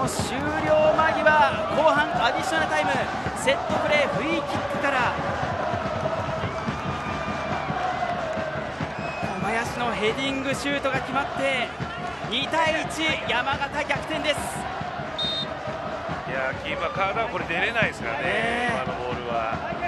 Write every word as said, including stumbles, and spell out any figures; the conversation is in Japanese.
の終了間際、後半アディショナルタイム、セットプレーフリーキックから小林のヘディングシュートが決まってにたいいち、山形逆転です。 いやキーパー、体はこれ出れないですからね、今のボールは。